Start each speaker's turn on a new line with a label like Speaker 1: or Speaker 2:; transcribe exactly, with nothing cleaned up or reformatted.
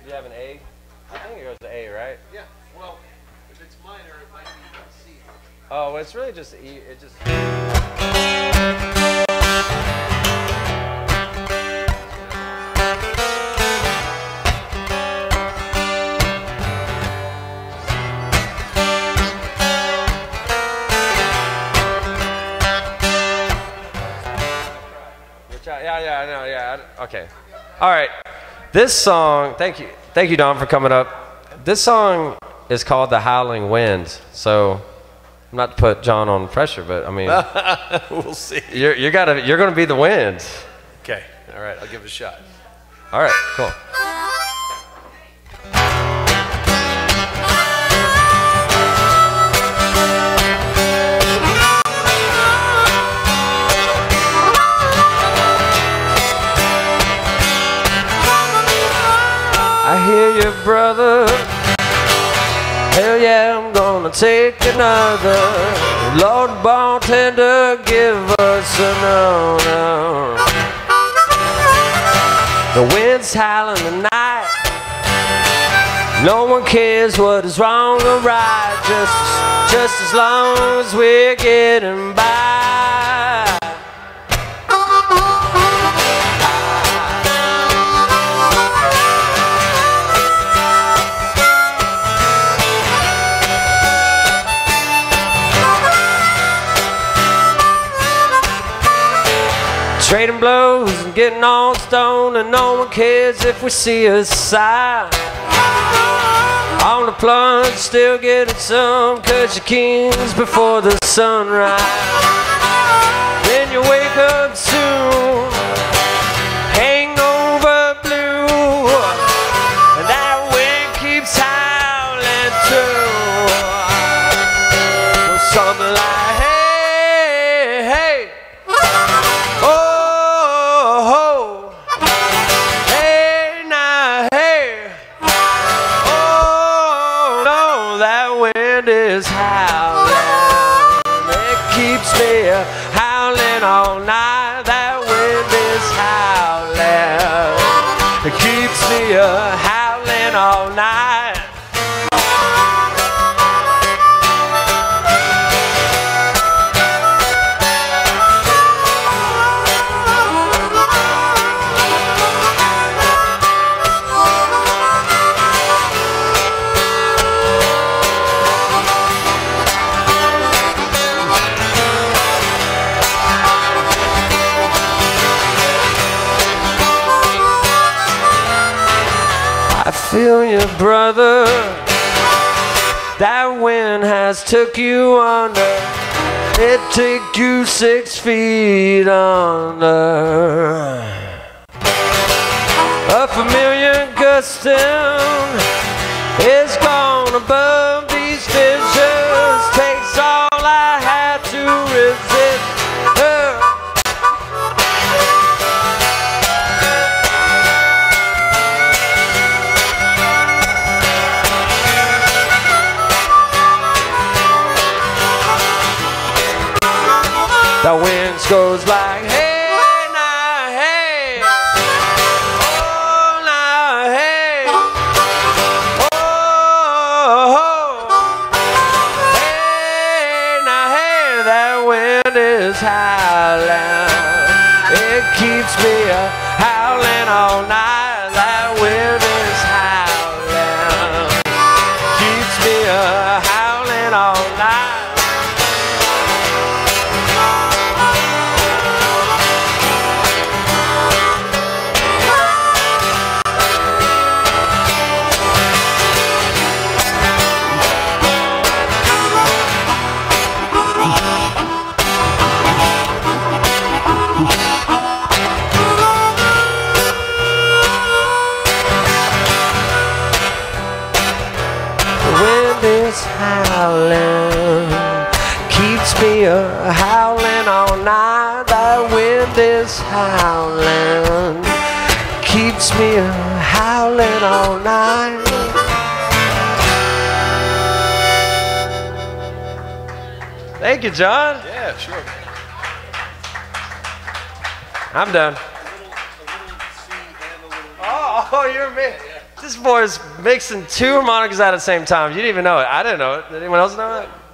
Speaker 1: You have an A? I think it goes to A, right?
Speaker 2: Yeah. Well, if it's minor, it might be C.
Speaker 1: Oh, well, it's really just E. It just. Yeah, yeah, I know, yeah. Okay. All right. This song, thank you. Thank you, Don, for coming up. This song is called The Howling Wind. So, I'm not to put John on pressure, but I mean,
Speaker 2: we'll see.
Speaker 1: You're, you gotta, you're going to be the wind.
Speaker 2: Okay. All right. I'll give it a shot.
Speaker 1: All right. Cool. I hear you, brother. Hell yeah, I'm gonna take another. Lord bartender, give us another. The wind's howling tonight. No one cares what is wrong or right, just, just as long as we're getting by. Trading blows and getting all stoned, and no one cares if we see a sign. On the plunge, still getting some, cause you're kings before the sunrise. Then you wake up soon, hangover blue, and that wind keeps howling too. Something like, hey, hey, oh. Is howling. It keeps me howling all night. That wind is howling. It keeps me howling all night. Feel you, brother. That wind has took you under. It took you six feet under. A familiar gusting is gone above these visions. Takes all I had to resist her. The wind goes like, hey, now, hey, oh, now, hey, oh, oh, hey, now, hey, that wind is howling. It keeps me uh, howling all night. That wind is howling. Keeps me uh, howling all night. Howling, keeps me a howling all night. That wind is howling, keeps me a howling all night. Thank you, John.
Speaker 2: Yeah, sure.
Speaker 1: I'm done.
Speaker 2: A little, a little C and a little
Speaker 1: Oh, oh, you're me.
Speaker 2: Yeah, yeah.
Speaker 1: This boy is mixing two harmonicas at the same time. You didn't even know it. I didn't know it. Did anyone else know that?